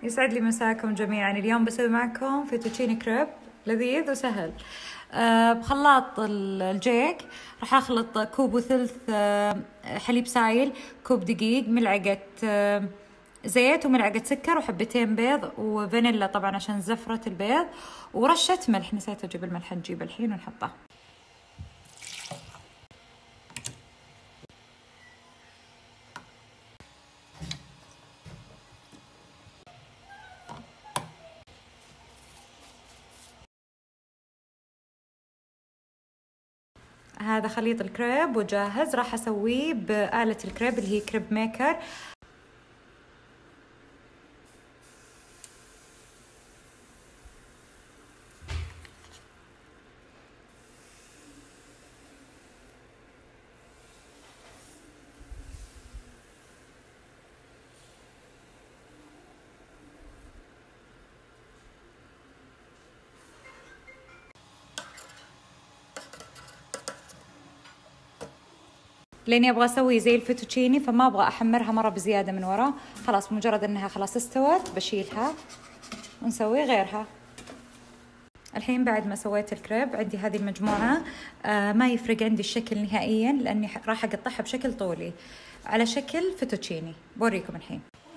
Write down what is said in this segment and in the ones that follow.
يسعد لي مساكم جميعا. اليوم بسوي معكم فيتوتشيني كريب لذيذ وسهل. بخلاط الجيك راح اخلط كوب وثلث حليب سايل، كوب دقيق، ملعقة زيت وملعقة سكر وحبتين بيض وفانيلا طبعا عشان زفرة البيض، ورشة ملح، نسيت اجيب الملح نجيبه الحين ونحطه. هذا خليط الكريب وجاهز، راح اسويه بآلة الكريب اللي هي كريب ميكر. لاني ابغى اسوي زي الفيتوتشيني فما ابغى احمرها مره بزياده من ورا. خلاص مجرد انها خلاص استوت بشيلها ونسوي غيرها. الحين بعد ما سويت الكريب عندي هذه المجموعه، ما يفرق عندي الشكل نهائيا لاني راح اقطعها بشكل طولي على شكل فيتوتشيني. بوريكم الحين.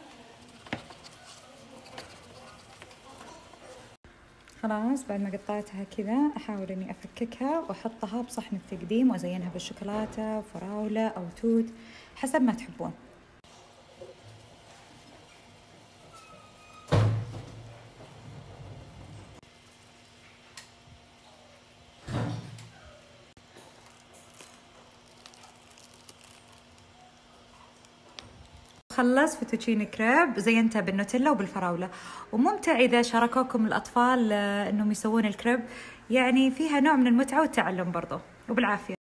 خلاص بعد ما قطعتها كذا احاول اني افككها واحطها بصحن التقديم وازينها بالشوكولاته وفراوله او توت حسب ما تحبون. خلص فيتوتشيني كريب، زينتها بالنوتيلا وبالفراولة، وممتع إذا شاركوكم الأطفال إنهم يسوون الكريب، يعني فيها نوع من المتعة والتعلم برضو، وبالعافية.